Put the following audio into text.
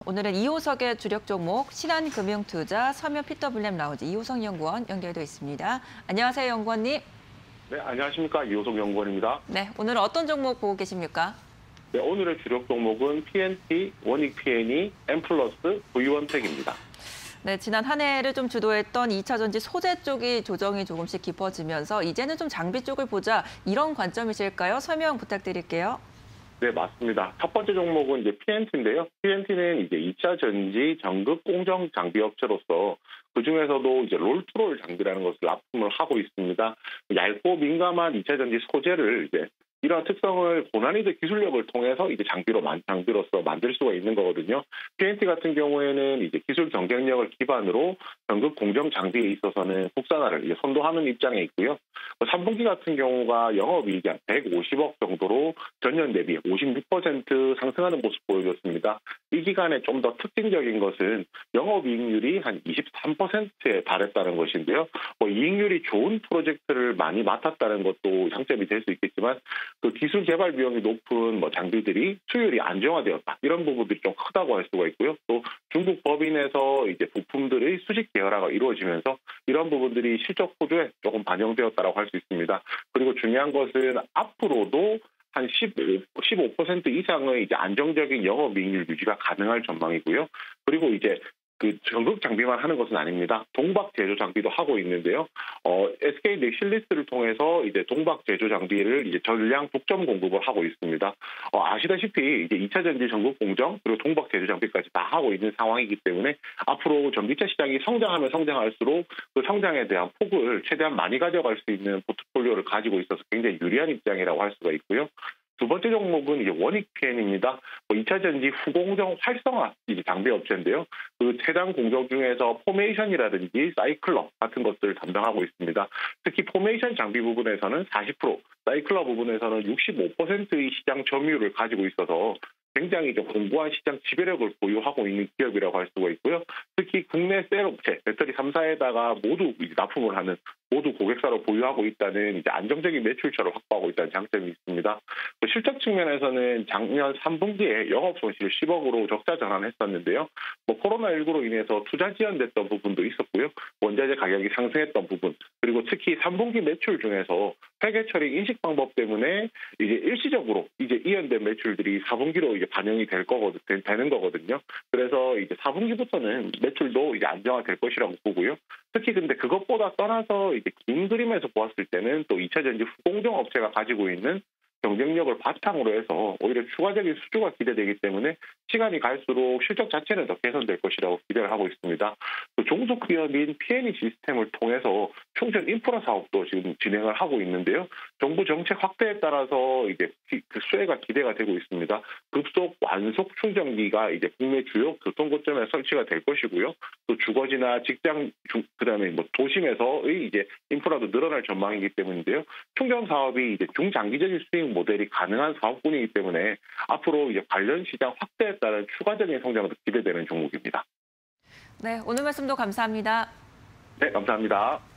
오늘은 2호석의 주력 종목 신한금융투자 서면 피터블렘 라운지 이호석 연구원 연결되어 있습니다. 안녕하세요, 연구원님. 네, 안녕하십니까. 이호석 연구원입니다. 네, 오늘은 어떤 종목 보고 계십니까? 네, 오늘의 주력 종목은 PNT, 원익 P&E, M+, V원택입니다. 네, 지난 한 해를 좀 주도했던 2차 전지 소재 쪽이 조정이 조금씩 깊어지면서 이제는 좀 장비 쪽을 보자 이런 관점이실까요? 설명 부탁드릴게요. 네, 맞습니다. 첫 번째 종목은 이제 PNT인데요. PNT는 이제 2차 전지 전극 공정 장비 업체로서 그중에서도 이제 롤투롤 장비라는 것을 납품을 하고 있습니다. 얇고 민감한 2차 전지 소재를 이제 이러한 특성을 고난이도 기술력을 통해서 이제 장비로서 만들 수가 있는 거거든요. PNT 같은 경우에는 이제 기술 경쟁력을 기반으로 전극 공정 장비에 있어서는 국산화를 이제 선도하는 입장에 있고요. 3분기 같은 경우가 영업이익이 한 150억 정도로 전년 대비 56% 상승하는 모습 보여줬습니다. 이 기간에 좀 더 특징적인 것은 영업이익률이 한 23%에 달했다는 것인데요. 이익률이 좋은 프로젝트를 많이 맡았다는 것도 장점이 될 수 있겠지만 그 기술 개발 비용이 높은 장비들이 수율이 안정화되었다. 이런 부분들이 좀 크다고 할 수가 있고요. 또 중국 법인에서 이제 부품들의 수직 계열화가 이루어지면서 이런 부분들이 실적 호조에 조금 반영되었다고 할 수 있습니다. 그리고 중요한 것은 앞으로도 한 15% 이상의 이제 안정적인 영업이익률 유지가 가능할 전망이고요. 그리고 이제 그 전극 장비만 하는 것은 아닙니다. 동박 제조 장비도 하고 있는데요. SK 넥실리스를 통해서 이제 동박 제조 장비를 이제 전량 독점 공급을 하고 있습니다. 아시다시피 이제 2차 전지 전극 공정 그리고 동박 제조 장비까지 다 하고 있는 상황이기 때문에 앞으로 전기차 시장이 성장하면 성장할수록 그 성장에 대한 폭을 최대한 많이 가져갈 수 있는 포트폴리오를 가지고 있어서 굉장히 유리한 입장이라고 할 수가 있고요. 두 번째 종목은 이제 원익 P&E입니다. 2차 전지 후공정 활성화 이제 장비 업체인데요. 그 해당 공정 중에서 포메이션이라든지 사이클러 같은 것들을 담당하고 있습니다. 특히 포메이션 장비 부분에서는 40%, 사이클러 부분에서는 65%의 시장 점유율을 가지고 있어서 굉장히 좀 공고한 시장 지배력을 보유하고 있는 기업이라고 할 수가 있고요. 특히 국내 셀 업체, 배터리 3사에다가 모두 납품을 하는 모두 고객사로 보유하고 있다는 이제 안정적인 매출처를 확보하고 있다는 장점이 있습니다. 실적 측면에서는 작년 3분기에 영업 손실을 10억으로 적자 전환했었는데요. 코로나19로 인해서 투자 지연됐던 부분도 있었고요. 원자재 가격이 상승했던 부분, 그리고 특히 3분기 매출 중에서 회계 처리 인식 방법 때문에 이제 일시적으로 이제 이연된 매출들이 4분기로 이제 반영이 되는 거거든요. 그래서 이제 4분기부터는 매출도 이제 안정화될 것이라고 보고요. 특히 근데 그것보다 떠나서 이제 긴 그림에서 보았을 때는 또 2차 전지 후공정 업체가 가지고 있는 경쟁력을 바탕으로 해서 오히려 추가적인 수주가 기대되기 때문에 시간이 갈수록 실적 자체는 더 개선될 것이라고 기대를 하고 있습니다. 또 종속 기업인 P&E 시스템을 통해서 충전 인프라 사업도 지금 진행을 하고 있는데요. 정부 정책 확대에 따라서 이제 그 수혜가 기대가 되고 있습니다. 급속 완속 충전기가 이제 국내 주요 교통 거점에 설치가 될 것이고요. 또 주거지나 직장 그다음에 도심에서의 이제 인프라도 늘어날 전망이기 때문인데요. 충전 사업이 이제 중장기적인 수익 모델이 가능한 사업군이기 때문에 앞으로 이제 관련 시장 확대에 따른 추가적인 성장도 기대되는 종목입니다. 네, 오늘 말씀도 감사합니다. 네, 감사합니다.